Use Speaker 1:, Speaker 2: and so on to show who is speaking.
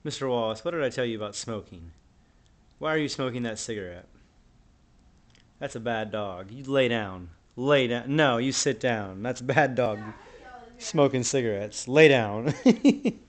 Speaker 1: Mr. Wallace, what did I tell you about smoking? Why are you smoking that cigarette? That's a bad dog. You lay down. Lay down. No, you sit down. That's a bad dog. Smoking cigarettes. Lay down.